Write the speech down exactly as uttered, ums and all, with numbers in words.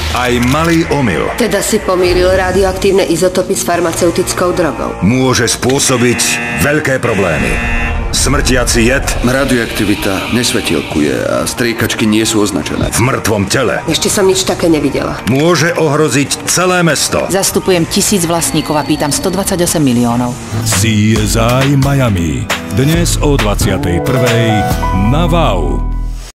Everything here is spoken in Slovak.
aj malý omyl Teda si pomýlil radioaktívne izotopy s farmaceutickou drogou. môže spôsobiť veľké problémy. Smrtiaci jed Radioaktivita nesvetilkuje a striekačky nie sú označené. v mŕtvom tele Ešte som nič také nevidela. môže ohroziť celé mesto. Zastupujem tisíc vlastníkov a pýtam stodvadsaťosem miliónov. C S I Miami. Dnes o dvadsiatej prvej na Wow.